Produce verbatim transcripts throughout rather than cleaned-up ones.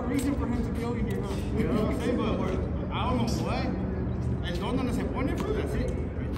reason for him to be over here, huh? You know what I'm saying? But we're, I don't know what. El don donde se pone, bro, that's it.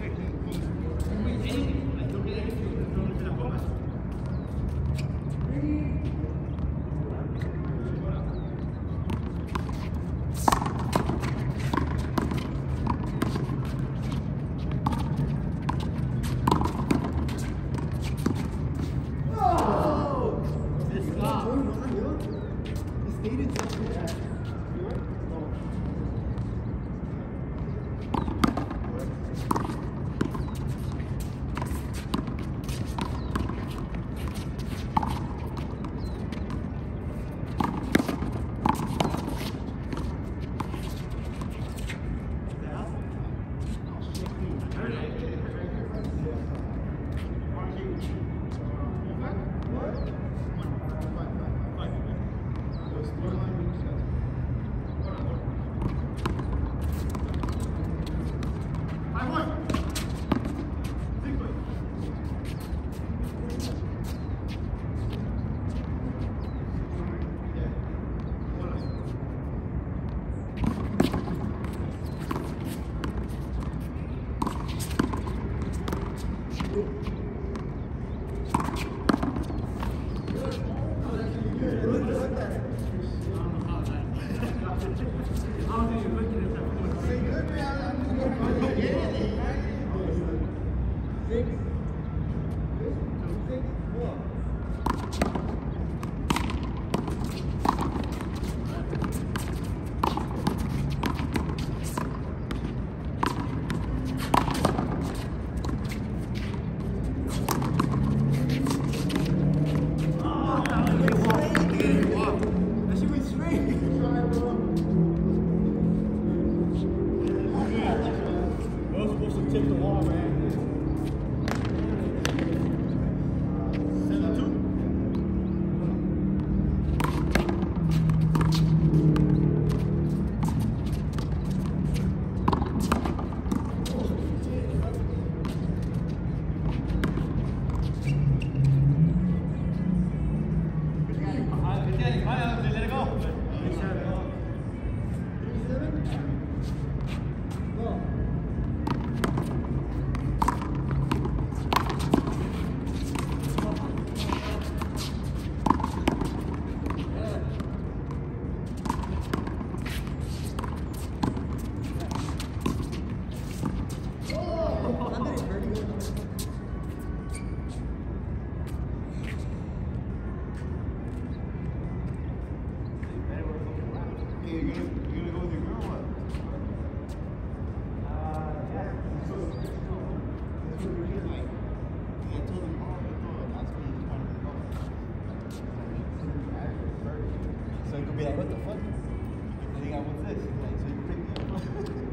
Be like, what the fuck? And he got, what's this? Like, so you pick me up.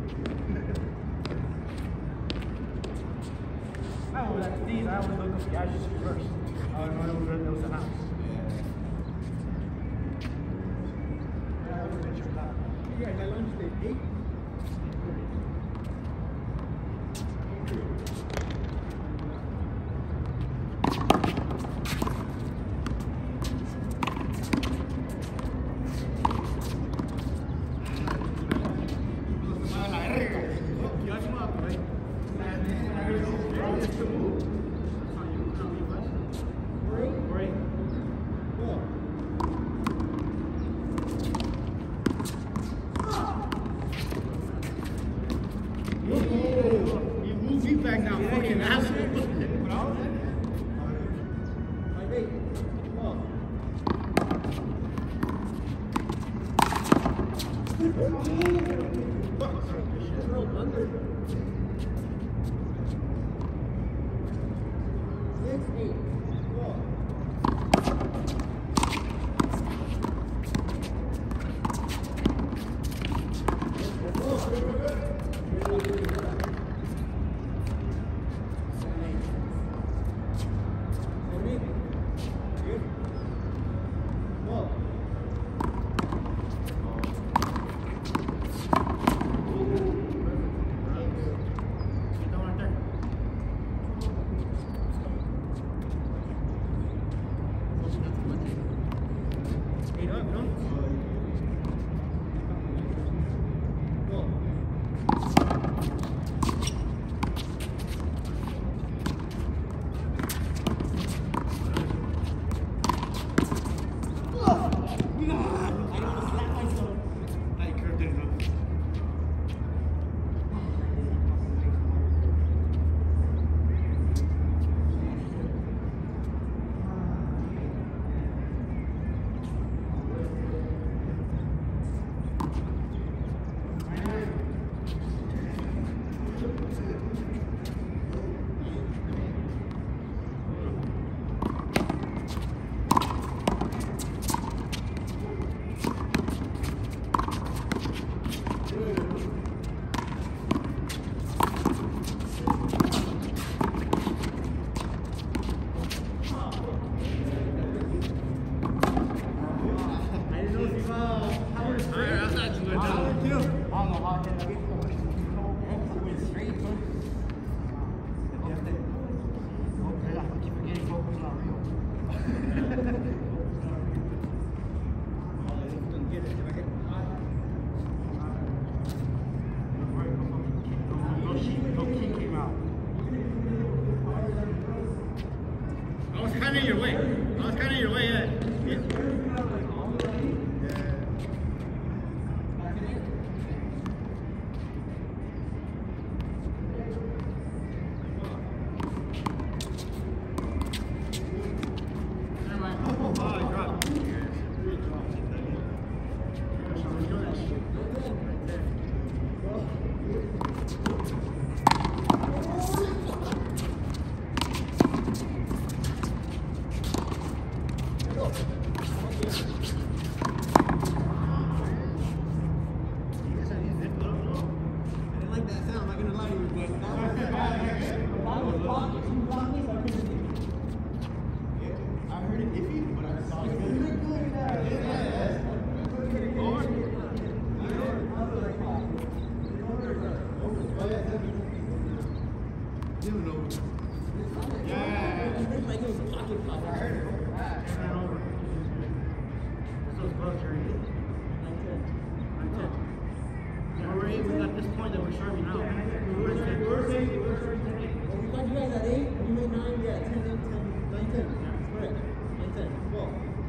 I always like these, I always look up the ashes first. I don't know where there was a house. Yeah. You guys, I lunch at eight. Back now, yeah, fucking yeah, asshole. Went straight, bro. Okay, I keep forgetting Coco's not real. I was kind of your way. I was kind of your way, yeah. yeah. We got this point that we're serving out. You guys at eight? You made nine? Yeah, ten, ten, nine, ten. Correct. nine, ten. Well.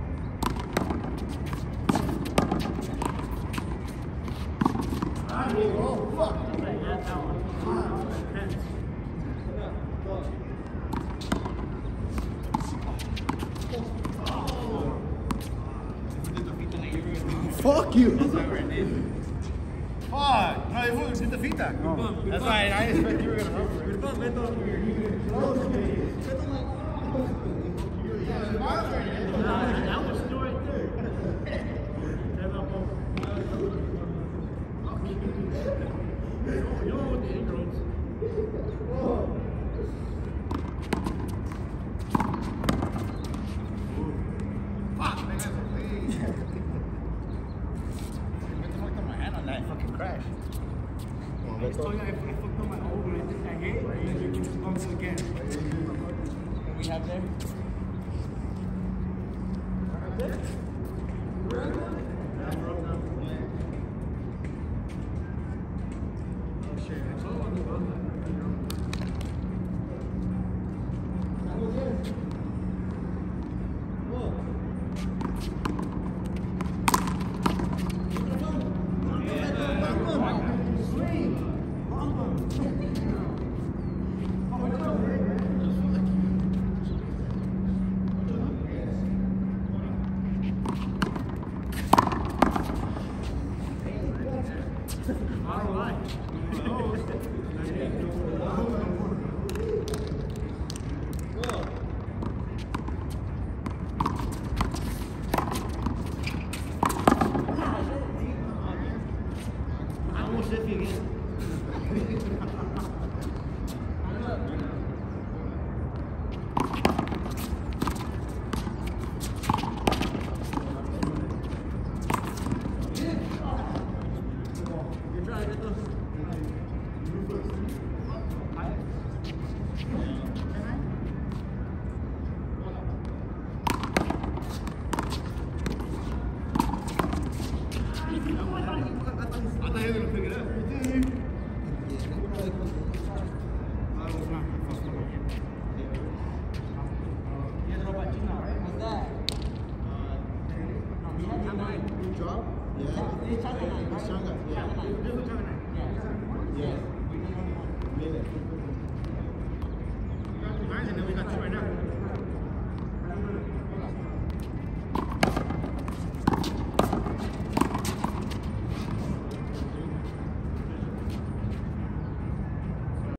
Oh, fuck. That's that one. Fuck you! Fuck! No, it was did the fita. No. That's why I didn't expect you were gonna run for it. That was still right there. You know what the inroads. Fuck, man, that's my hand on that fucking crash. I just told you I, I fucked up my old when I did that hit, and then you keep bumping again. What we have there? Oh shit, it's all on the bottom. And then we got two right now.